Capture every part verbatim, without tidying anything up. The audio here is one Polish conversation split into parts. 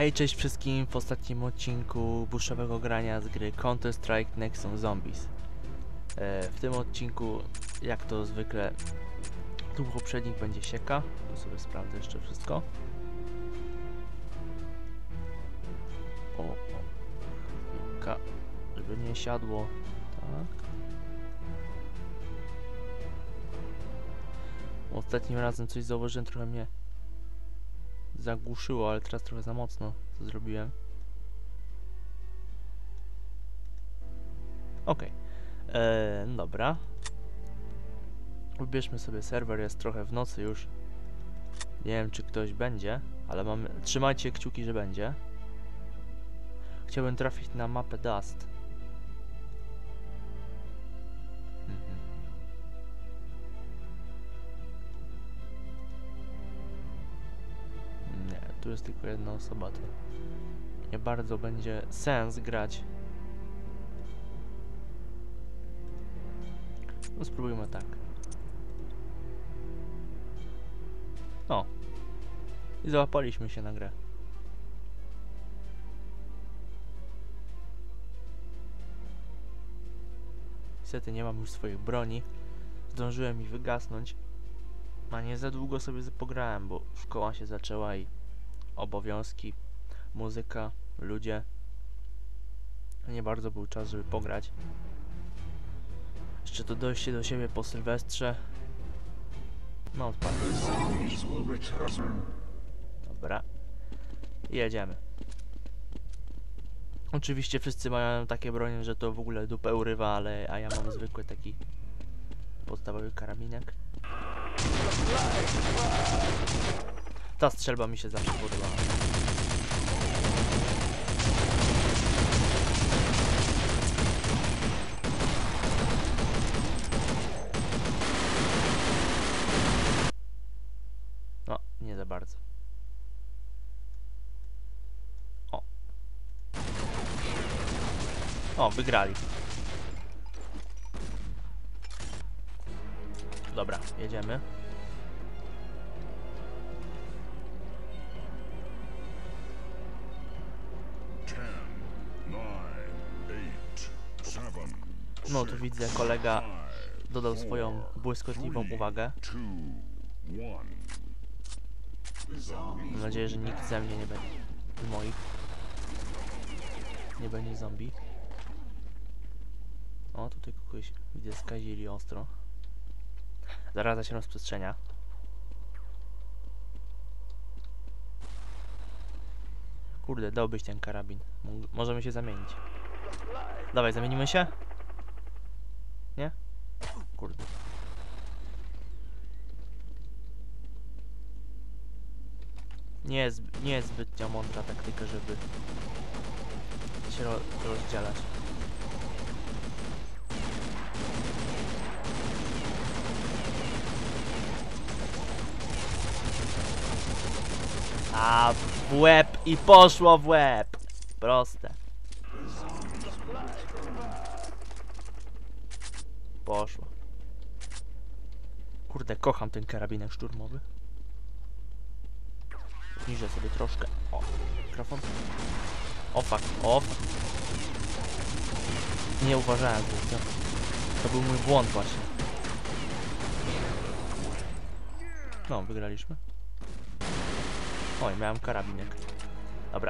Hej, cześć wszystkim w ostatnim odcinku buszowego grania z gry Counter-Strike Nexon Zombies. E, w tym odcinku, jak to zwykle, tu poprzednich będzie sieka. Tu sobie sprawdzę jeszcze wszystko. O, o. Chwilka, żeby nie siadło. Tak. Ostatnim razem coś zauważyłem, trochę mnie zagłuszyło, ale teraz trochę za mocno to zrobiłem. Okej, okay. Eee, dobra. Wybierzmy sobie serwer, jest trochę w nocy już. Nie wiem, czy ktoś będzie, ale mamy... Trzymajcie kciuki, że będzie. Chciałbym trafić na mapę Dust. Mhm. Nie, tu jest tylko jedna osoba, to nie bardzo będzie sens grać. No spróbujmy tak. O. I załapaliśmy się na grę. Niestety nie mam już swoich broni. Zdążyłem mi wygasnąć. A nie za długo sobie pograłem, bo szkoła się zaczęła i obowiązki, muzyka, ludzie. Nie bardzo był czas, żeby pograć. Jeszcze to dojście do siebie po Sylwestrze. No odpadł. Dobra. I jedziemy. Oczywiście wszyscy mają takie bronie, że to w ogóle dupę urywa, ale a ja mam zwykły taki podstawowy karabinek. Ta strzelba mi się zawsze podobała. No, nie za bardzo. O. O, wygrali. Dobra, jedziemy. No tu widzę, kolega dodał swoją błyskotliwą uwagę. Mam nadzieję, że nikt ze mnie nie będzie, z moich nie będzie zombie. O, tutaj kogoś widzę, skazili ostro. Zaraza się rozprzestrzenia. Kurde, dałbyś ten karabin. M możemy się zamienić. Dawaj, zamienimy się? Nie? Kurde. Nie jest, nie jest zbytnio mądra taktyka, żeby się ro rozdzielać. A w łeb i poszło w łeb. Proste. Poszło. Kurde, kocham ten karabinek szturmowy. Zniżę sobie troszkę. O, mikrofon. O fuck, o fuck. Nie uważałem, że to, to był mój błąd właśnie. No, wygraliśmy. Oj, miałem karabinek. Dobra.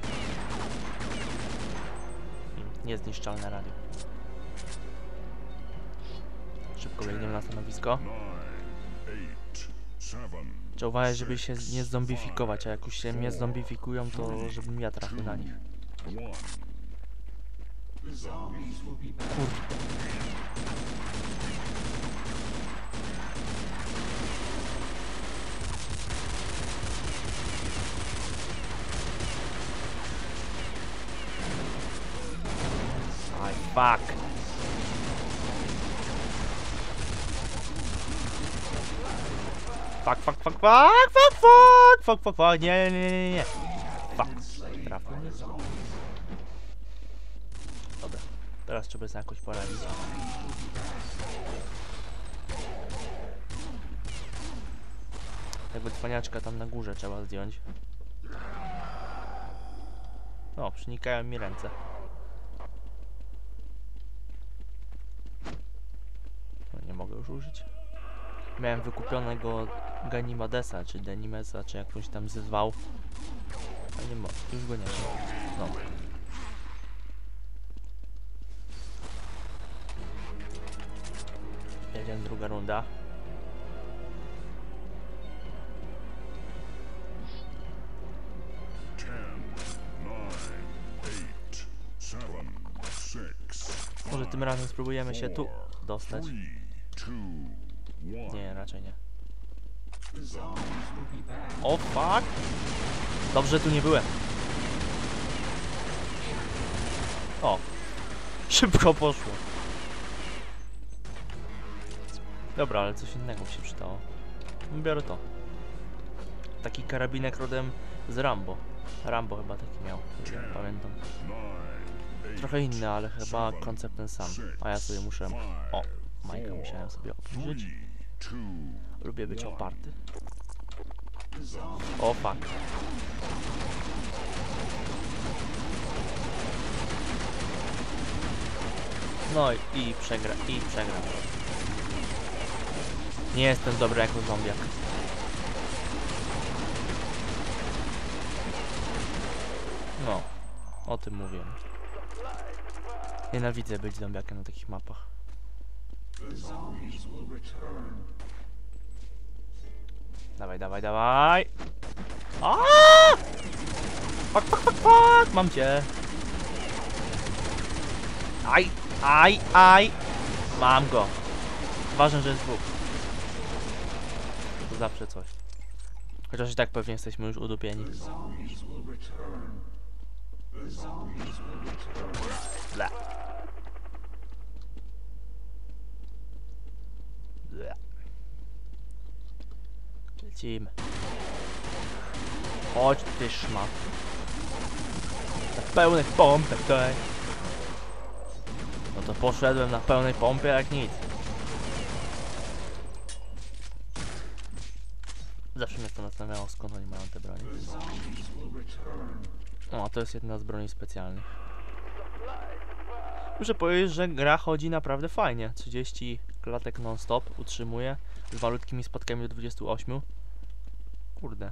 Niezniszczalne radio. Szybko biegniemy na stanowisko. Trzeba uważać, żeby się nie zombifikować, a jak już się mnie zombifikują, to żebym ja trafił na nich. Kurde. Aj, fuck. Fuck, fuck, fuck, fuck, fuck, fuck, fuck, fuck, fuck, nie, nie, nie, nie, fuck, trafił mnie. Dobra, teraz trzeba sobie jakoś poradzić. Tego cwaniaczka tam na górze trzeba zdjąć. O, przenikają mi ręce. No, nie mogę już użyć. Miałem wykupionego Ganimadesa, czy Denimesa, czy jakąś tam zwał. A nie ma, już go nie ma. No. Jedziemy, druga runda. Może tym razem spróbujemy się tu dostać. Nie, raczej nie. O fuck! Dobrze, tu nie byłem. O! Szybko poszło. Dobra, ale coś innego mi się przydało. Biorę to. Taki karabinek rodem z Rambo. Rambo chyba taki miał, pamiętam. Trochę inny, ale chyba koncept ten sam. A ja sobie muszę... O! Majka musiałem sobie obniżyć. Lubię być oparty. O fuck. No i, i przegra, i przegra. Nie jestem dobry jako zombiak. No, o tym mówiłem. Nienawidzę być zombiakiem na takich mapach. Dawaj, dawaj, dawaj! Aaaa! Fuck, fuck, fuck, fuck! Mam cię! Aj, aj, aj! Mam go! Ważne, że jest dwóch. To zawsze coś. Chociaż i tak pewnie jesteśmy już udupieni. Ble. Ble. Lecimy. Chodź ty szmat. Na pełnej pompie tutaj. No to poszedłem na pełnej pompie jak nic. Zawsze mnie to zastanawiało, skąd oni mają te broni. O, to jest jedna z broni specjalnych. Muszę powiedzieć, że gra chodzi naprawdę fajnie. trzydzieści klatek non-stop utrzymuje z malutkimi spadkami do dwudziestu ośmiu. Kurde.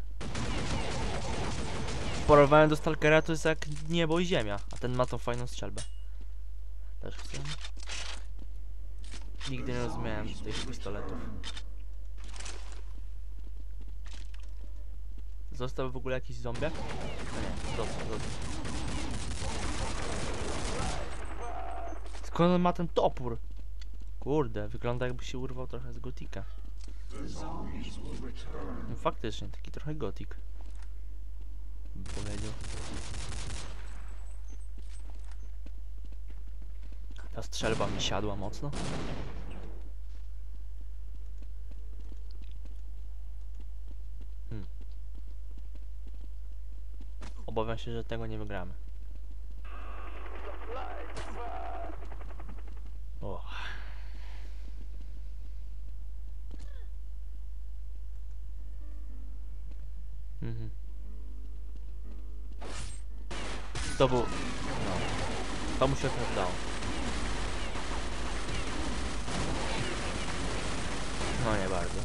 W porównaniu do Stalkera to jest jak niebo i ziemia, a ten ma tą fajną strzelbę. Też chcę. Nigdy nie rozumiałem tych pistoletów. Został w ogóle jakiś zombiak? No nie, został, został. Skąd on ma ten topór? Kurde, wygląda jakby się urwał trochę z gotika. No faktycznie, taki trochę gotik. Bym powiedział. Ta strzelba mi siadła mocno. Hmm. Obawiam się, że tego nie wygramy. O. Mhm. To był... No. To mu się też udało. No nie bardzo.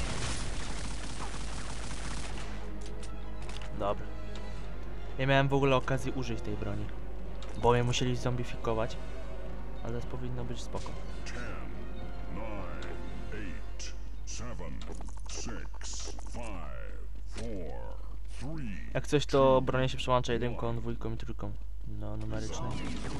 Dobra. Nie miałem w ogóle okazji użyć tej broni. Bo mnie musieli zombifikować. Ale teraz powinno być spoko. Jak coś, to bronię się przełącza jedynką, dwójką i trójką. No, numerycznej.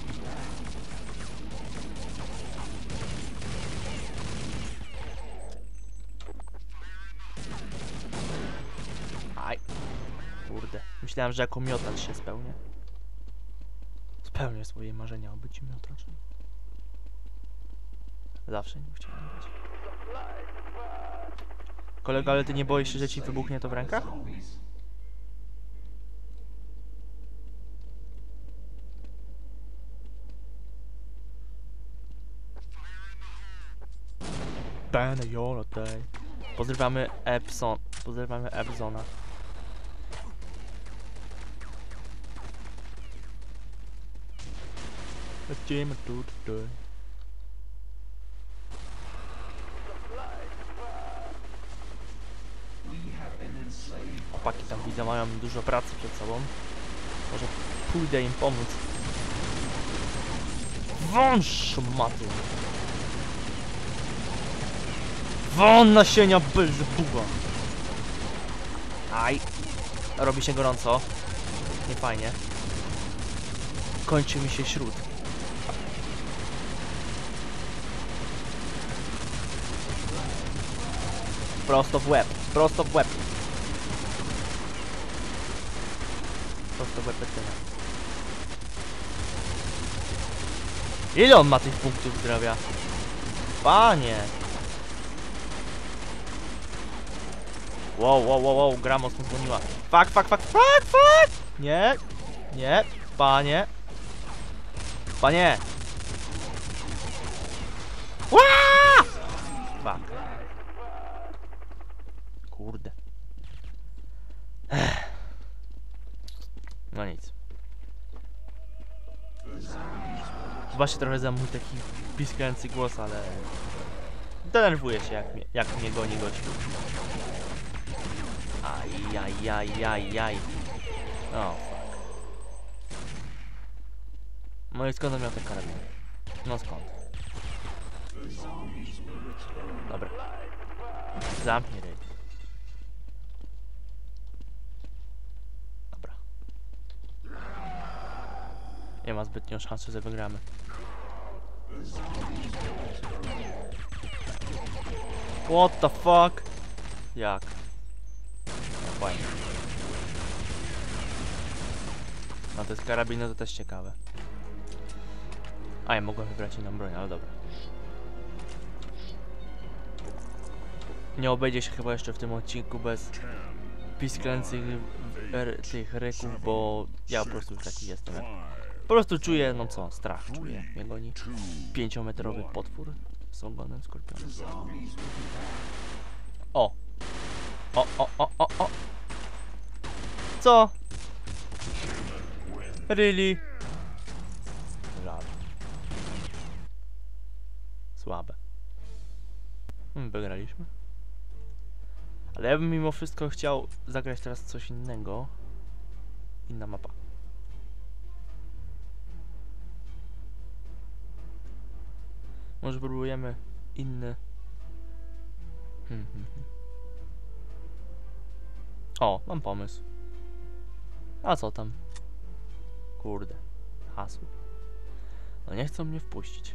Aj. Kurde. Myślałem, że jako miotacz się spełnię. Spełnię swoje marzenia o byciu miotaczem. Zawsze nie chciałem być. Kolego, ale ty nie boisz się, że ci wybuchnie to w rękach? Będę jolo tutaj. Pozdrawiamy Epson. Pozdrawiamy Epsona. Lecimy tu, tu. Chłopaki tam widzę, mają dużo pracy przed sobą. Może pójdę im pomóc. Wąż maty! Won nasienia Belzebuba! Aj! Robi się gorąco. Nie fajnie. Kończy mi się śród. Prosto w łeb, prosto w łeb. Prosto w łeb tyle. Ile on ma tych punktów zdrowia? Panie! Wow, wow, wow, wow, gra mocno dzwoniła. Fuck, fuck, fuck, fuck, fuck! Nie, nie, panie. Panie! Aaaa! Fuck. Kurde. Ech. No nic. Właśnie trochę za mój taki piskający głos, ale denerwuję się jak mnie, jak mnie goni gościu. Ajajajajaj. O, fuck. No i skąd on miał te karabiny? No skąd? Dobra. Zamknij ryj. Dobra. Nie ma zbytnio szansy, że wygramy. What the fuck? Jak? No fajnie. No to jest karabiny, to też ciekawe. A ja mogłem wybrać inną broń, ale dobra. Nie obejdzie się chyba jeszcze w tym odcinku bez pisklęcych tych ryków, bo ja po prostu już taki jestem. Po prostu czuję, no co, strach czuję, jak mnie goni pięciometrowy potwór z ogonem skorpiona. O! O, o, o, o, o! Co? Really? Żal. Słabe. Hmm, wygraliśmy. Ale ja bym mimo wszystko chciał zagrać teraz coś innego. Inna mapa. Może próbujemy inny. Hmm, hmm, hmm. O, mam pomysł. A co tam? Kurde. Hasło. No nie chcą mnie wpuścić.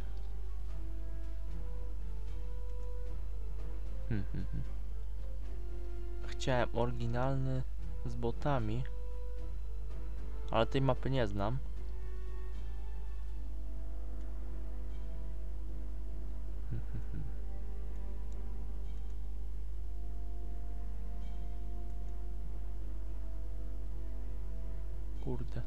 Hmm, hmm, hmm. Chciałem oryginalny z botami. Ale tej mapy nie znam. Hmm, hmm, hmm. Kurde.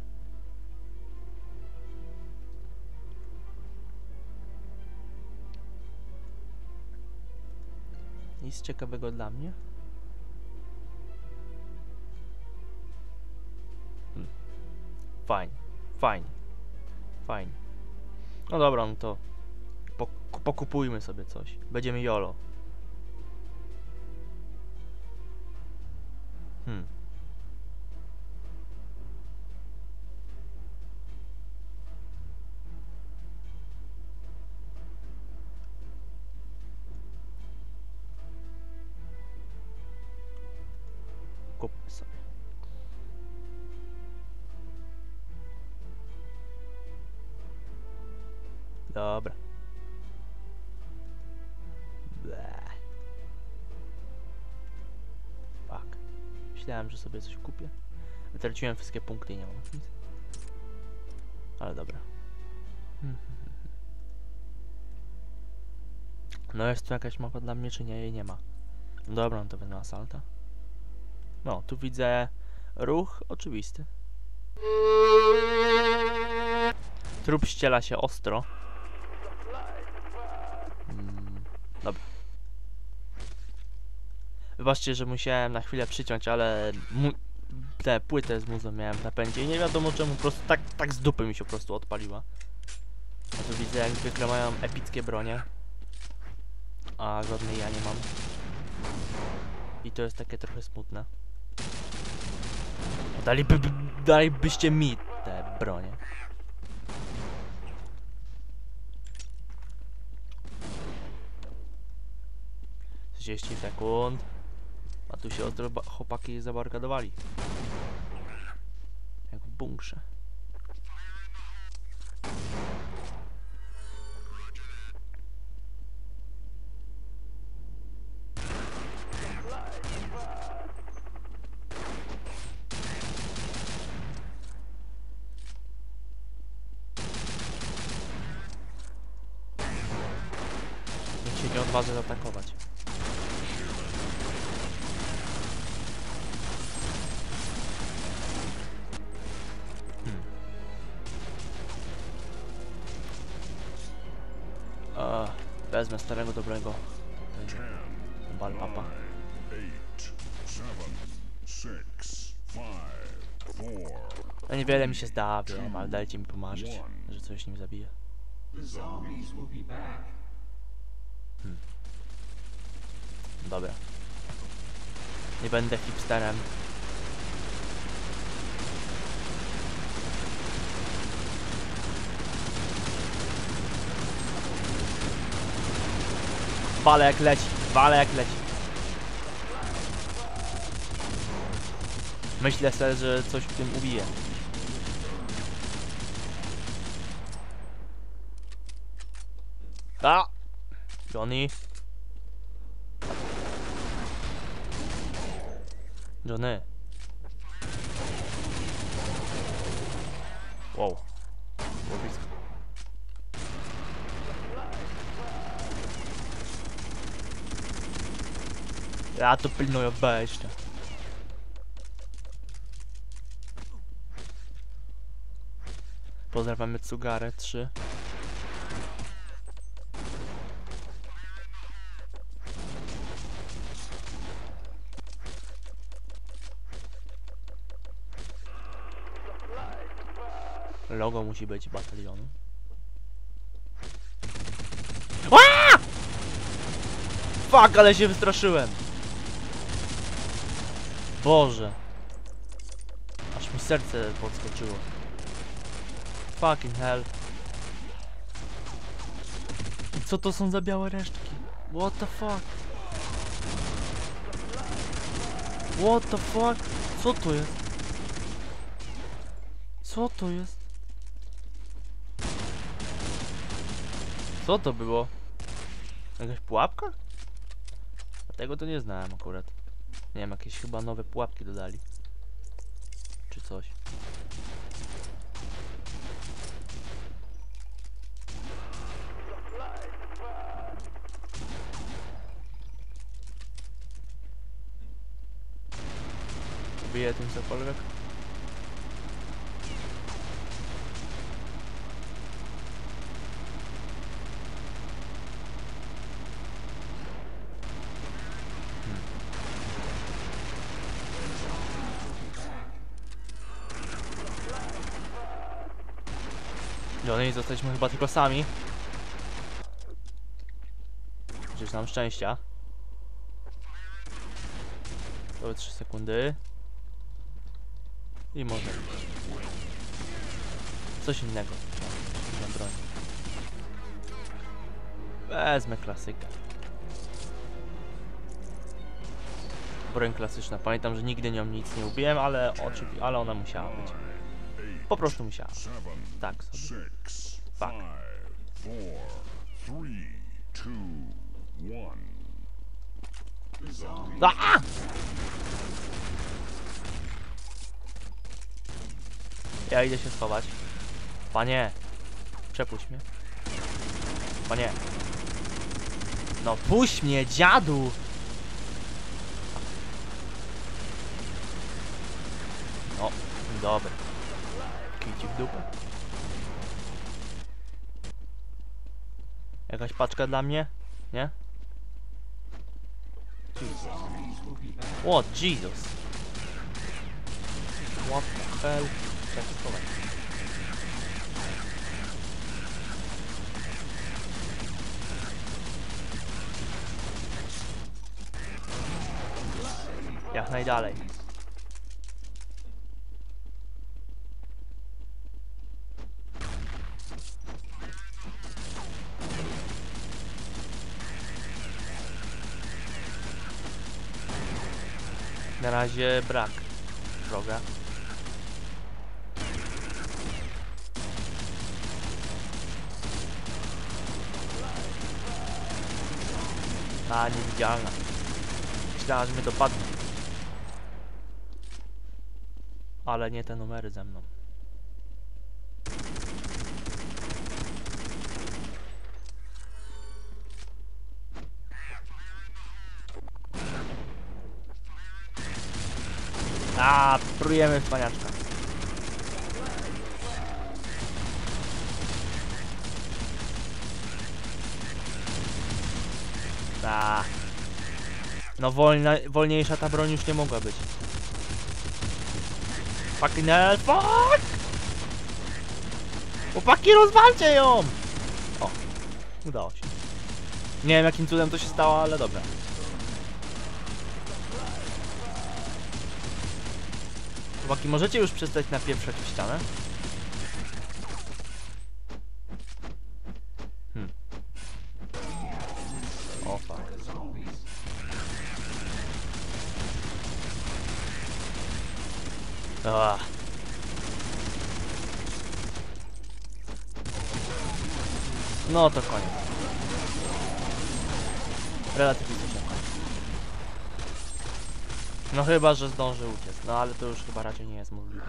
Nic ciekawego dla mnie? Hmm. Fajnie, fajnie, fajnie. No dobra, no to pok pokupujmy sobie coś. Będziemy jolo. Hmm. Kupmy sobie. Dobra. Bleh. Fuck. Myślałem, że sobie coś kupię. Wytraciłem wszystkie punkty i nie mam nic. Ale dobra. Hmm. No jest tu jakaś mapa dla mnie, czy nie? Jej nie ma. No dobra, no to będę asalta. No, tu widzę ruch oczywisty. Trup ściela się ostro. Mm, dobra. Wybaczcie, że musiałem na chwilę przyciąć, ale tę płytę z muzą miałem w napędzie i nie wiadomo czemu, po prostu tak, tak z dupy mi się po prostu odpaliła. Ja tu widzę, jak zwykle mają epickie bronie, a żadnej ja nie mam. I to jest takie trochę smutne. Daliby, dalibyście mi te bronie. trzydzieści sekund. A tu się ostro chłopaki zabarykadowali. Jak w bunkrze. Nikt się nie odważy zaatakować. Hmm. A, wezmę starego dobrego Balpapa. No niewiele mi się zda, wiem, ale dajcie mi pomarzyć, że coś nim zabije. Hmm. Dobra. Nie będę hipsterem. Wale jak leci, wale jak leci. Myślę sobie, że coś w tym ubije. A! Johnny. Johnny. Wow. Było blisko. Ja to pilnuję beźcia. Pozdrawiamy Cugarę trzy. Logo musi być batalionu. Aaaa! Fuck, ale się wystraszyłem. Boże. Aż mi serce podskoczyło. Fucking hell. I co to są za białe resztki? What the fuck? What the fuck? Co to jest? Co to jest? Co to było? Jakaś pułapka? A tego to nie znałem akurat. Nie wiem, jakieś chyba nowe pułapki dodali. Czy coś. Bije tym cokolwiek? No i zostaliśmy chyba tylko sami. Życzę nam szczęścia. To trzy sekundy. I może coś innego. Na broń. Wezmę klasykę. Broń klasyczna. Pamiętam, że nigdy nią nic nie ubiłem, ale oczywiście, ale ona musiała być. Po prostu musiała. Tak sobie. Fuck. A! Ja idę się schować. Panie, przepuść mnie. Panie. No puść mnie, dziadu! O, dobra. Kijci w dupę. Jakaś paczka dla mnie? Nie? What Jesus? What the hell? Jak to schować? Jak najdalej. Na razie brak wroga. A, niewidzialna. Myślałem, że mnie dopadnie. Ale nie te numery ze mną. A, prujemy wspaniaczka. A. No wolna, wolniejsza ta broń już nie mogła być. Fucking hell, fuck! Chłopaki, rozwalcie ją! O, udało się. Nie wiem jakim cudem to się stało, ale dobra. Chłopaki, możecie już przestać napieprzać w ścianę? Hmm. O, fuck. Ah. No to koniec. Relatywistycznie koniec. No chyba, że zdąży uciec. No ale to już chyba raczej nie jest możliwe.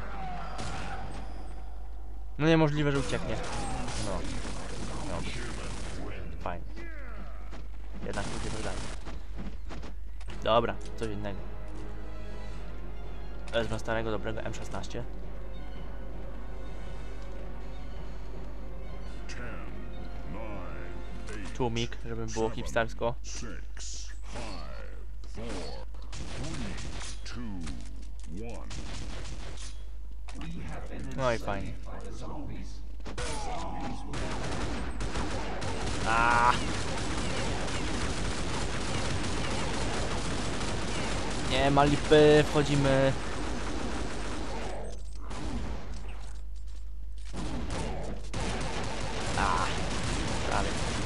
No niemożliwe, że ucieknie. No. No. Fajnie. Jednak uciekł dalej. Dobra, coś innego. Wezmę starego, dobrego M szesnaście. Tłumik, żeby było hipstersko. No i fajnie. Aaaa! Nie ma lipy, wchodzimy. A, prawie.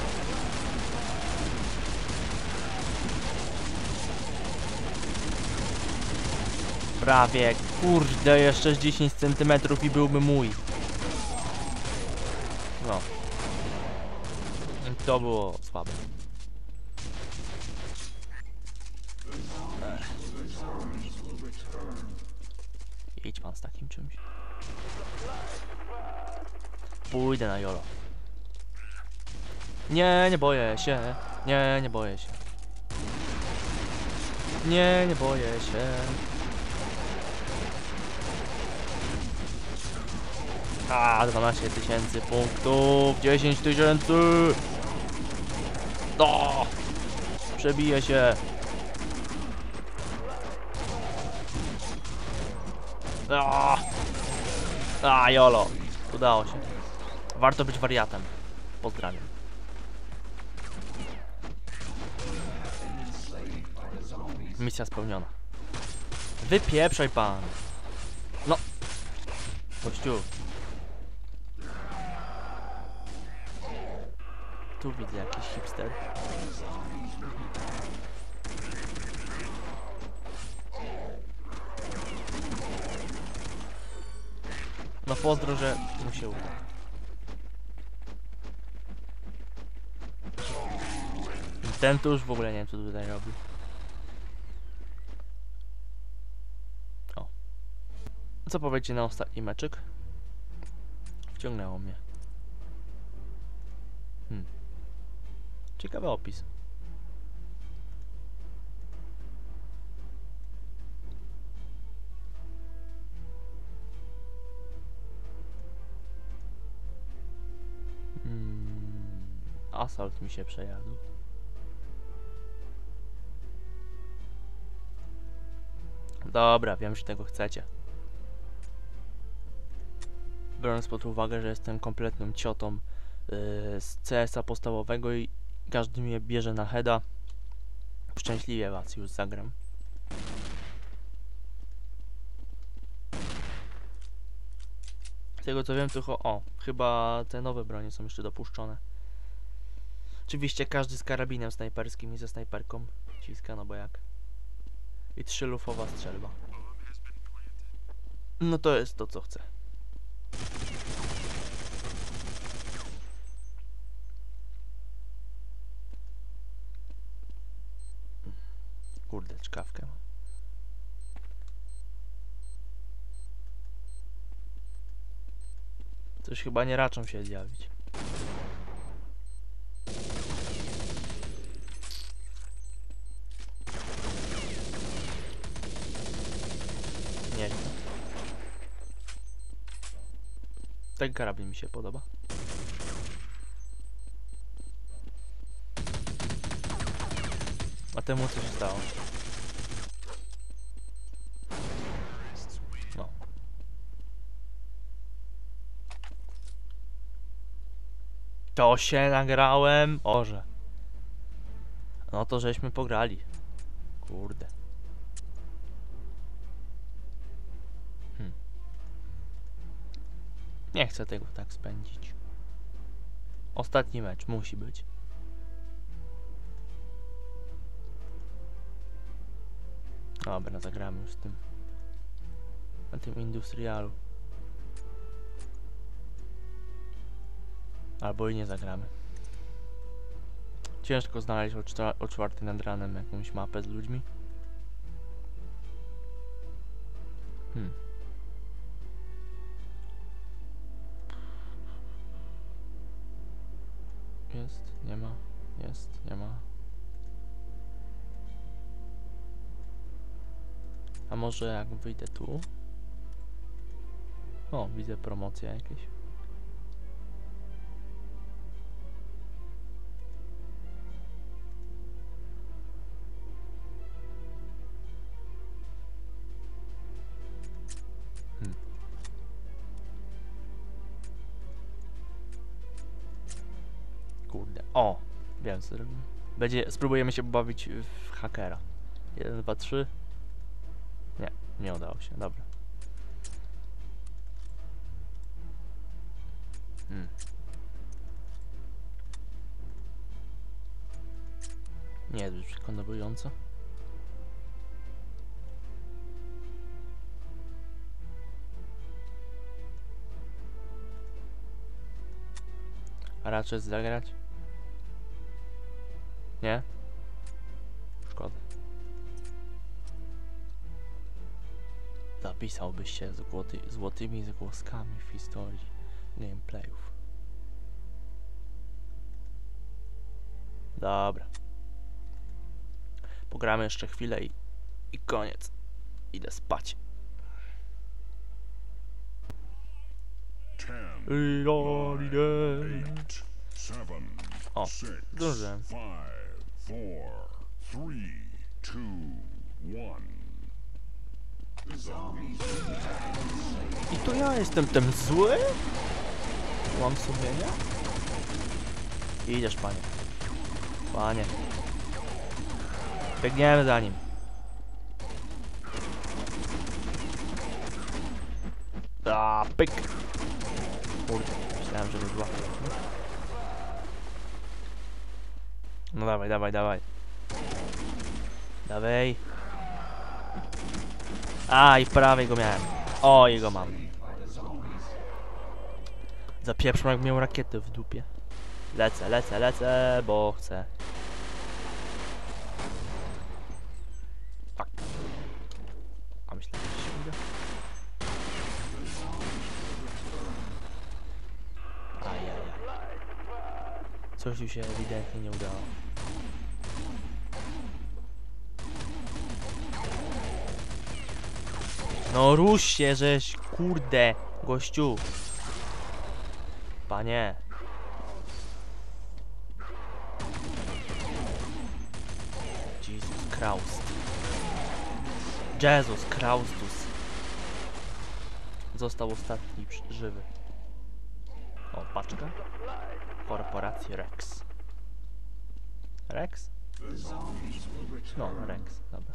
Prawie, kurde, jeszcze z dziesięć centymetrów i byłby mój. No. To było słabe. Ech. Idź pan z takim czymś. Pójdę na jolo. Nie, nie boję się. Nie, nie boję się. Nie, nie boję się. A, dwanaście tysięcy punktów. dziesięć tysięcy. No! Przebije się. A, A jolo. Udało się. Warto być wariatem. Pozdrawiam. Misja spełniona. Wypieprzaj pan. No. Gościu. Tu widzę jakiś hipster. No pozdro, że mu się uda. Ten tu już w ogóle nie wiem co tutaj robi. O. Co powiecie na ostatni meczyk? Wciągnęło mnie. Hmm. Ciekawy opis. Hmm. Assault mi się przejadł. Dobra, wiem, że tego chcecie. Biorąc pod uwagę, że jestem kompletną ciotą yy, z C S a podstawowego i każdy mnie bierze na heada, szczęśliwie was już zagram. tego co wiem, tylko o, chyba te nowe bronie są jeszcze dopuszczone. Oczywiście każdy z karabinem snajperskim i ze snajperką ciska, no bo jak. I trzylufowa strzelba. No to jest to co chcę. Kurde, czkawkę mam. Coś chyba nie raczą się zjawić. Nie wiem. Ten karabin mi się podoba. A temu co się stało? No. To się nagrałem. Orze. No to żeśmy pograli. Kurde. Hm. Nie chcę tego tak spędzić. Ostatni mecz musi być. Dobra, zagramy już z tym. Na tym industrialu. Albo i nie zagramy. Ciężko znaleźć o, czta o czwartej nad ranem jakąś mapę z ludźmi. Hmm. Jest, nie ma, jest, nie ma. A może jak wyjdę tu? O, widzę promocje jakieś. Hmm. Kurde. O! Wiem co robimy. Będzie, spróbujemy się bawić w hakera. jeden, dwa, trzy. Nie, nie udało się. Dobra. Hmm. Nie jest już przekonująco. A raczej zagrać? Nie? Szkoda. Zapisałbyś się złoty, złotymi zgłoskami w historii gameplayów. Dobra. Pogramy jeszcze chwilę i, i koniec. Idę spać. O, zdążyłem. I to ja jestem ten zły? Mam sumienia? Idziesz, panie. Panie. Biegniemy za nim. A, pyk. Kurde, myślałem, że by złapał. No dawaj, dawaj, dawaj. Dawaj. A, i prawie go miałem. O, jego mam. Zapieprzam, jak miał rakietę w dupie. Lecę, lecę, lecę, bo chcę. Tak. A myślałem, że się uda. Ajajaj. Coś tu się ewidentnie nie udało. No rusz się, żeś, kurde, gościu. Panie. Jesus Christ. Jesus Christus. Został ostatni żywy. O, paczka. Korporacji Rex. Rex? No, Rex, dobra.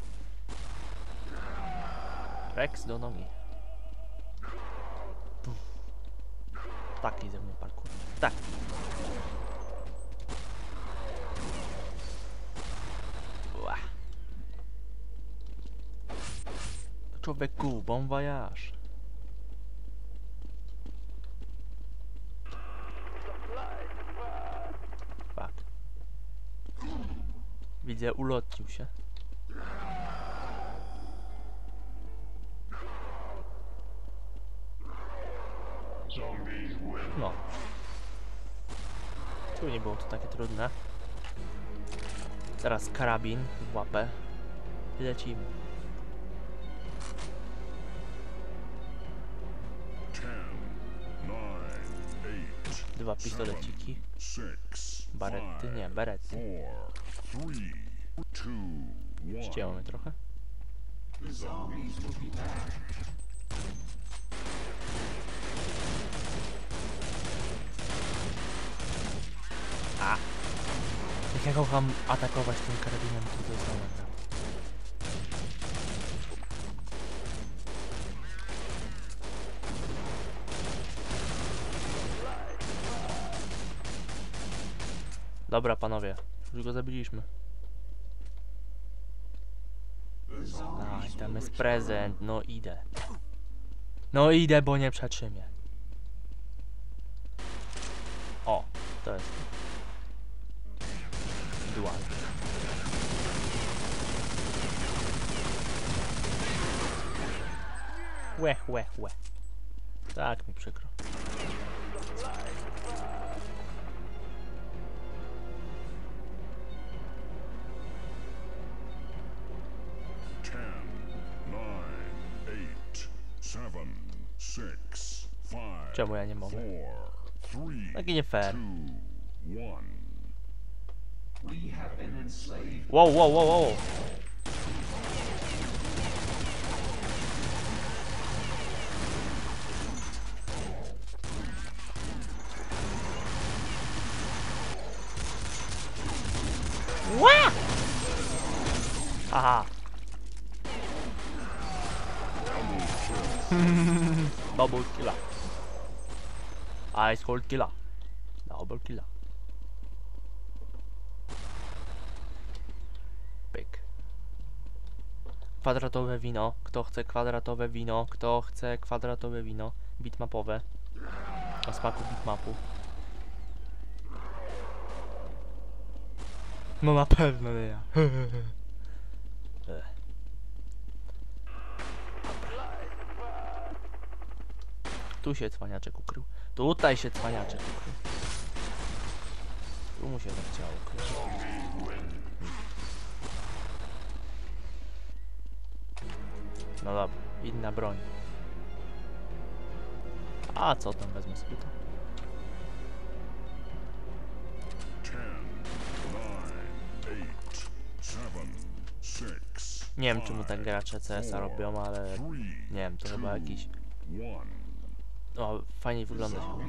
Rex do nogi. Taki ze mnie parkour. Tak. Ła. Człowieku, bon voyage. Fuck. Widzę, ulotnił się. No. Tu nie było to takie trudne. Teraz karabin w łapę i lecimy. Dwa pistoleciki. Barety, nie, berety. Ścięło trochę. A! Jak ja kocham atakować tym karabinem, to to jest dobra. Dobra, panowie, już go zabiliśmy. Daj, tam jest prezent, no idę. No idę, bo nie przetrzymię. O, to jest dualny. Łe, łe, łe. Tak mi przykro. Czemu ja nie mogę? Taki nie fair. Wow, wow, wow, wow. Ła! Aha. Double killa. Ice cold killa. Double killa. Pyk. Kwadratowe wino. Kto chce kwadratowe wino? Kto chce kwadratowe wino? Bitmapowe. O smaku bitmapu. No na pewno nie ja. Tu się cwaniaczek ukrył. Tutaj się cwaniaczek ukrył. Tu mu się zachciało ukryć. No dobra, inna broń. A co tam, wezmę sobie to. Nie wiem, czemu tak gracze C S a robią, ale nie wiem, to chyba jakiś... O, fajniej wygląda się.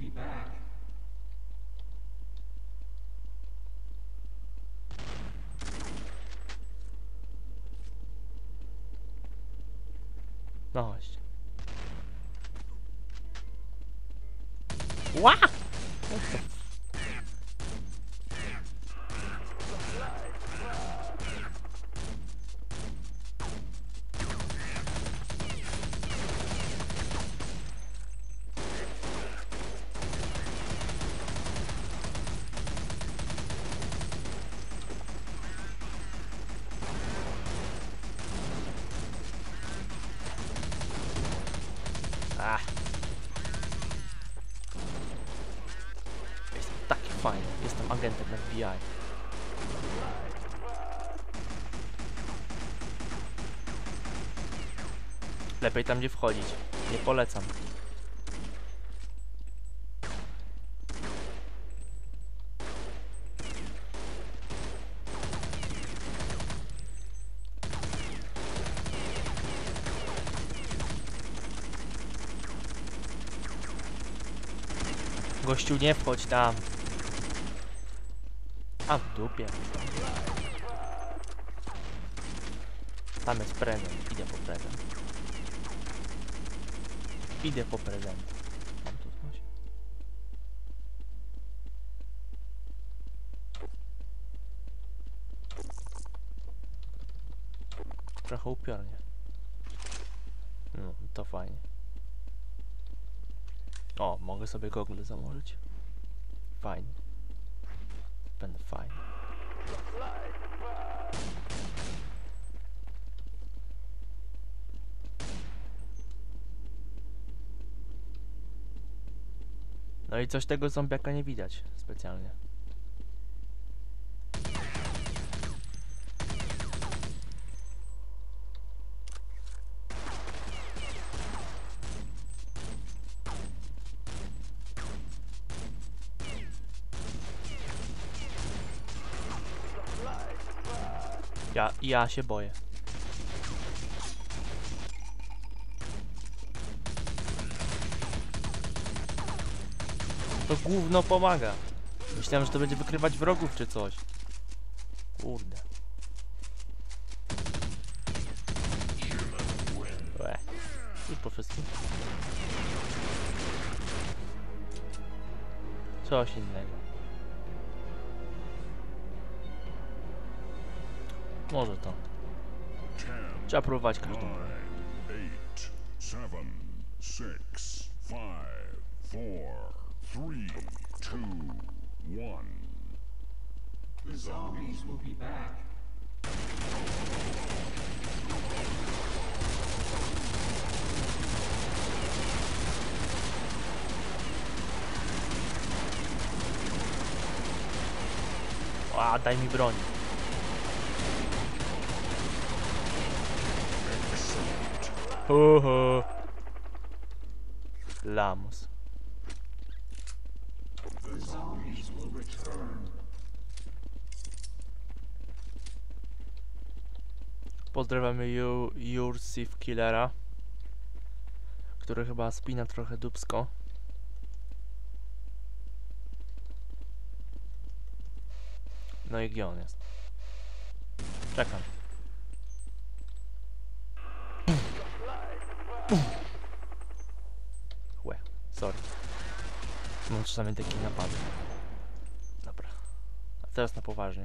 No chodźcie. Ła! Ach. Jestem taki fajny. Jestem agentem F B I. Lepiej tam nie wchodzić. Nie polecam. Gościu, nie wchodź tam. A w dupie. Tam jest prezent. Idę po prezent. Idę po prezent. Mam tu coś? trochę upiornie. No, to fajnie. O, mogę sobie gogle założyć. Fajnie. Będę fajny. No i coś tego zombiaka nie widać specjalnie. Ja, ja się boję. To gówno pomaga. Myślałem, że to będzie wykrywać wrogów czy coś. Kurde. Łe. Już po wszystkim. Coś innego. Może to. Trzeba próbować każdą. eight, seven, six, five, four, three, two, one. The zombies will be back. A, daj mi broń. Uhu. Lamus. The zombies will return. Pozdrawiamy you, Yursif Killera, który chyba spina trochę dupsko. No i gdzie on jest? Czekam. Łe, sorry. Mam czasami taki napad. Dobra. A teraz na poważnie.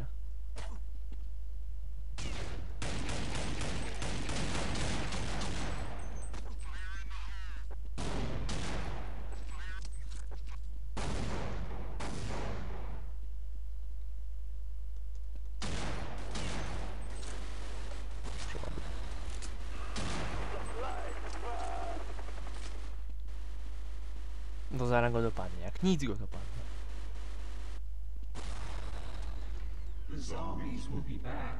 To zaraz go dopadnie, jak nic go dopadnie. The zombies will be back.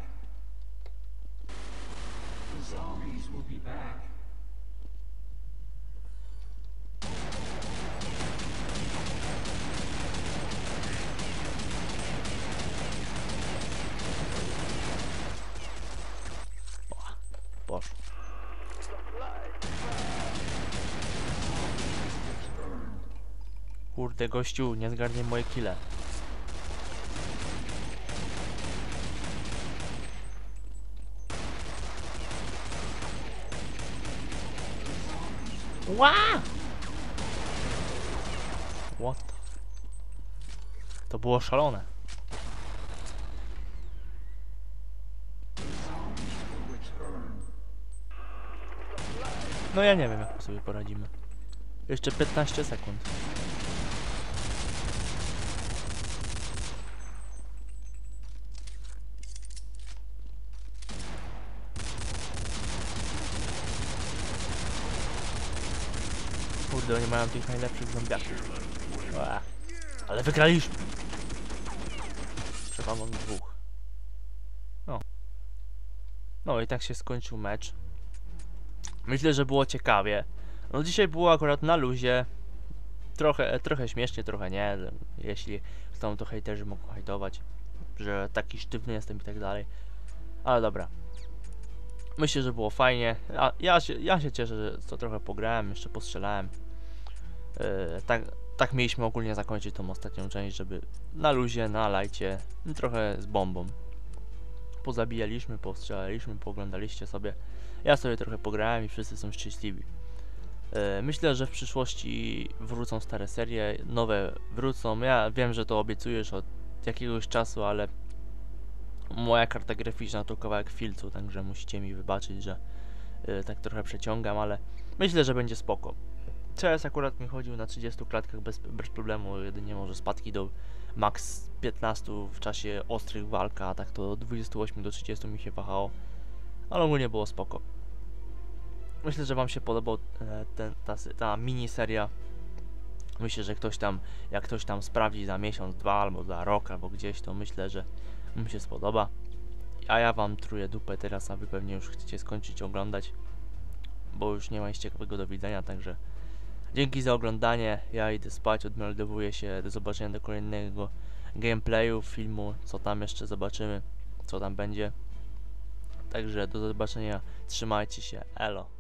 The zombies will be back. Poszło. Kurde, gościu, nie zgarnie moje kile. Ła! What the... To było szalone. No ja nie wiem, jak sobie poradzimy. Jeszcze piętnaście sekund. Kurde, oni mają tych najlepszych zombiaków. Ua. Ale wygraliśmy! Przewagą dwóch. No. No i tak się skończył mecz. Myślę, że było ciekawie. No dzisiaj było akurat na luzie. Trochę, trochę śmiesznie, trochę nie. Jeśli chcą, to hejterzy mogą hejtować, że taki sztywny jestem i tak dalej. Ale dobra. Myślę, że było fajnie. Ja, ja, się, ja się cieszę, że to trochę pograłem, jeszcze postrzelałem. Yy, tak, tak mieliśmy ogólnie zakończyć tą ostatnią część, żeby na luzie, na lajcie, trochę z bombą. Pozabijaliśmy, postrzelaliśmy, pooglądaliście sobie. Ja sobie trochę pograłem i wszyscy są szczęśliwi. Yy, myślę, że w przyszłości wrócą stare serie, nowe wrócą. Ja wiem, że to obiecujesz od jakiegoś czasu, ale Moja karta graficzna to kawałek filcu, także musicie mi wybaczyć, że y, tak trochę przeciągam, ale myślę, że będzie spoko. C S akurat mi chodził na trzydziestu klatkach bez, bez problemu, jedynie może spadki do max piętnastu w czasie ostrych walk, a tak to od dwudziestu ośmiu do trzydziestu mi się wahało, ale ogólnie było spoko. Myślę, że wam się podobał e, ten, ta, ta miniseria. Myślę, że ktoś tam, jak ktoś tam sprawdzi za miesiąc, dwa, albo za rok, albo gdzieś, to myślę, że mu się spodoba. A ja wam truję dupę teraz, a wy pewnie już chcecie skończyć oglądać, bo już nie ma nic ciekawego do widzenia, także dzięki za oglądanie, ja idę spać, odmeldowuję się, do zobaczenia do kolejnego gameplayu, filmu, co tam jeszcze zobaczymy, co tam będzie. Także do zobaczenia, trzymajcie się, elo.